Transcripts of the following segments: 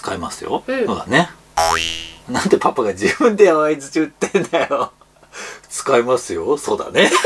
使えますよ。そうだね。なんでパパが自分で相槌打ってんだよ。使えますよ。そうだね。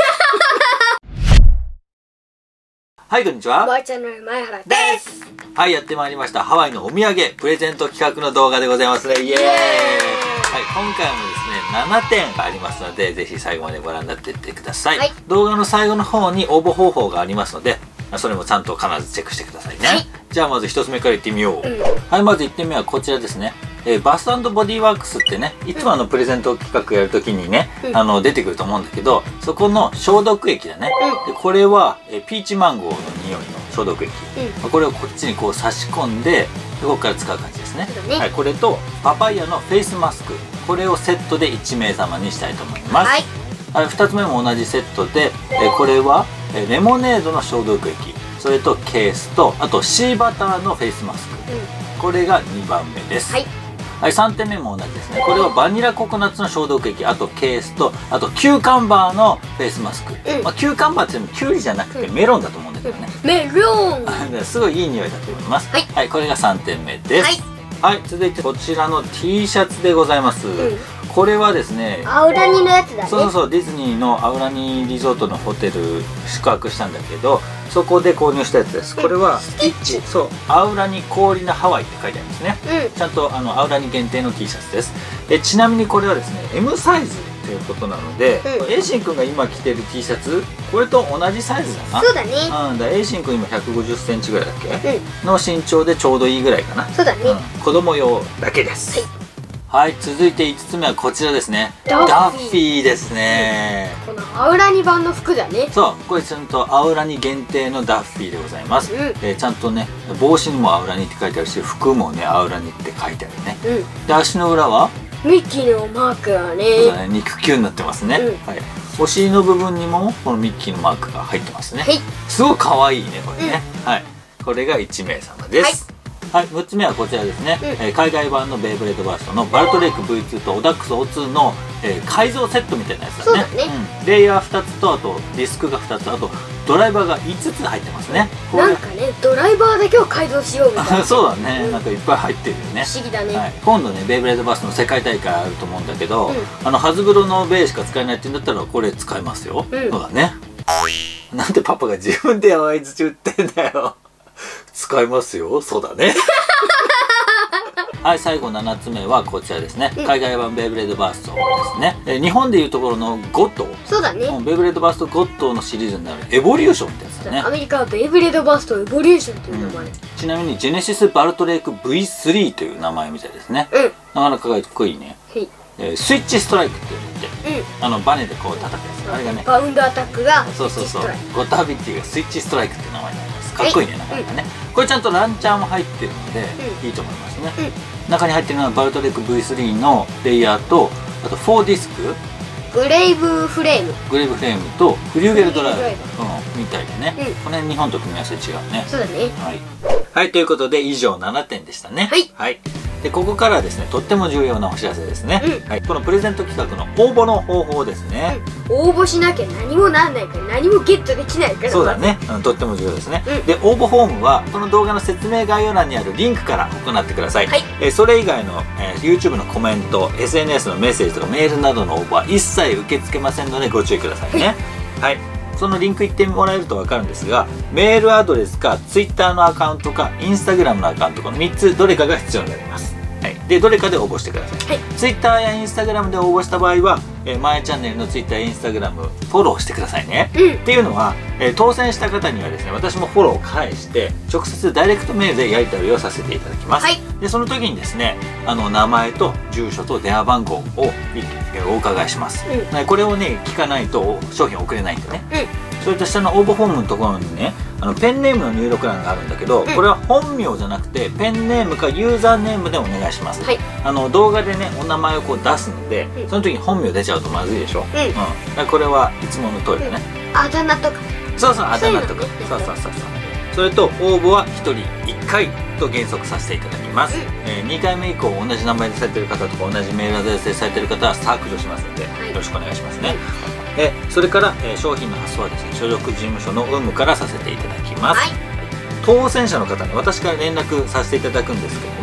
はい、こんにちは。 おばあちゃんの前原です。 はい、やってまいりました。ハワイのお土産プレゼント企画の動画でございますね。イエーイ。はい、今回もですね、7点ありますので、ぜひ最後までご覧になっていってください。はい、動画の最後の方に応募方法がありますので、それもちゃんと必ずチェックしてくださいね。はい、じゃあまず1つ目からいってみよう。はい、まず1点目はこちらですね。バス&ボディワークスってね、いつもプレゼント企画やるときにね、出てくると思うんだけど、そこの消毒液だね。でこれはピーチマンゴーの匂いの消毒液。これをこっちにこう差し込んで、ここから使う感じですね。はい、これとパパイヤのフェイスマスク、これをセットで1名様にしたいと思います。はい、2つ目も同じセットで、これはレモネードの消毒液、それとケースと、あとシーバターのフェイスマスク、これが2番目です。はい、3点目も同じですね。これはバニラココナッツの消毒液、あとケースと、あとキューカンバーのフェイスマスク。キューカンバーって言ってもキュウリじゃなくてメロンだと思うんだけどね。 メロンすごいいい匂いだと思います。はい、これが3点目です。はい、続いてこちらの T シャツでございます。これはですね、 アウラニのやつだね。 そう、ディズニーのアウラニリゾートのホテル宿泊したんだけど、そこで購入したやつです。これはスティッチ、 そう、アウラニ氷のハワイって書いてあるんですね。ちゃんとアウラニ限定の T シャツです。ちなみにこれはですね M サイズということなので、エイシンくんが今着てる T シャツ、これと同じサイズだな。 そうだね。 エイシンくん今150センチぐらいだっけ、の身長でちょうどいいぐらいかな。 そうだね。 子供用だけです。はい、続いて5つ目はこちらですね。ダッフィーですね。 このアウラニ版の服だね。 そう、これちゃんとアウラニ限定のダッフィーでございます。ちゃんとね、帽子にもアウラニって書いてあるし、服もねアウラニって書いてあるね。で、足の裏はミッキーのマークがね。 そうだね、肉球になってますね。はい。お尻の部分にもこのミッキーのマークが入ってますね。すごい可愛いね、これね。はい。これが1名様です。はい、6つ目はこちらですね。海外版のベイブレードバーストのバルトレイク V2 とオダックス O2 の改造セットみたいなやつだね。レイヤー2つと、あとディスクが2つ、あとドライバーが5つ入ってますね。 なんかね、ドライバーだけを改造しようみたいな。 そうだね、なんかいっぱい入ってるよね。 不思議だね。 今度ね、ベイブレードバーストの世界大会あると思うんだけど、ハズブロのベイしか使えないって言うんだったらこれ使えますよ。そうだね。なんでパパが自分で相槌打ってんだよ。使えますよ。そうだね。はい、最後7つ目はこちらですね。海外版ベイブレードバーストですね。日本でいうところのゴッド。 そうだね。 ベイブレードバーストゴッドのシリーズになるエボリューションってやつだね。 アメリカはベイブレードバーストエボリューションという名前。 ちなみにジェネシスバルトレイク V3 という名前みたいですね。なかなかかっこいいね。スイッチストライクって言って、バネでこう叩くやつ。あれがね、 バウンドアタックがそう、ゴッドハビッティがスイッチストライクって名前になります。かっこいいね、なかなかね。これちゃんとランチャーも入ってるのでいいと思いますね。中に入ってるのはバルトレイク V3 のレイヤーと、あと4ディスク、 グレイブフレームとフリューゲルドライブみたいでね。この辺日本と組み合わせ違うね。 そうだね。 はい、ということで以上7点でしたね。はい。で、ここからはですね、とっても重要なお知らせですね。このプレゼント企画の応募の方法ですね。 応募しなきゃ何もなんないから、何もゲットできないから。 そうだね。とっても重要ですね。で、応募フォームはこの動画の説明概要欄にあるリンクから行ってください。それ以外の YouTube のコメント、SNS のメッセージとかメールなどの応募は一切受け付けませんのでご注意くださいね。はい。そのリンク行ってもらえると分かるんですが、メールアドレスか Twitter のアカウントか Instagram のアカウントかの3つどれかが必要になります。で、どれかで応募してください。Twitter や Instagram で応募した場合は、マイチャンネルの Twitter や Instagram フォローしてくださいね。っていうのは、当選した方にはですね、私もフォローを返して直接ダイレクトメールでやり取りをさせていただきます。で、その時にですね、名前と住所と電話番号をお伺いします。これをね聞かないと商品送れないんでね。それと下の応募フォームのところにね、ペンネームの入力欄があるんだけど、これは本名じゃなくてペンネームかユーザーネームでお願いします。動画でねお名前をこう出すので、その時に本名出ちゃうとまずいでしょ。これはいつもの通りだね。 あだ名とか。 そう、あだ名とか。それと応募は1人1回と原則させていただきます。2回目以降同じ名前でされてる方とか同じメールアドレスでされてる方は削除しますので、よろしくお願いしますね。それから商品の発送はですね、所属事務所の有無からさせていただきます。当選者の方に私から連絡させていただくんですけれども、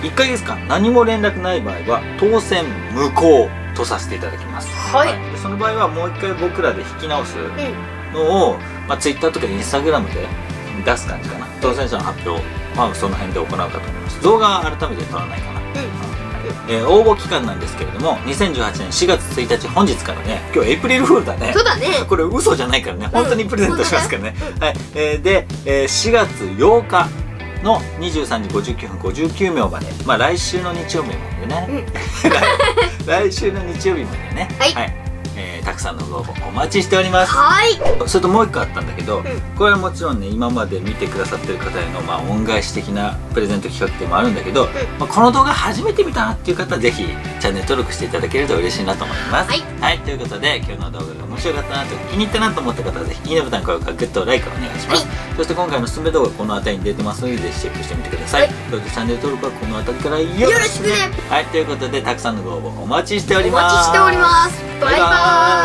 1ヶ月間何も連絡ない場合は当選無効とさせていただきます。 はい。 でその場合はもう一回僕らで引き直すのを、Twitter とか Instagram で出す感じかな。当選者の発表はその辺で行うかと思います。動画は改めて撮らないかな。応募期間なんですけれども、2018年4月1日本日からね、今日エイプリルフールだね。 そうだね。 これ嘘じゃないからね、本当にプレゼントしますからね。はい。で、4月8日の23時59分59秒まで、来週の日曜日までね。来週の日曜日までね。はい。たくさんのご応募お待ちしております。はい。それともう一個あったんだけど、これはもちろんね、今まで見てくださってる方への恩返し的なプレゼント企画でもあるんだけど、この動画初めて見たなっていう方はぜひチャンネル登録していただけると嬉しいなと思います。はい。ということで今日の動画が面白かったなと気に入ったなと思った方はぜひいいねボタン、高評価、グッド、ライクお願いします。そして今回のおすすめ動画この辺りに出てますのでぜひチェックしてみてください。そしてチャンネル登録はこの辺りからよろしくね。はい。ということでたくさんのご応募お待ちしております。お待ちしております。バイバーイ。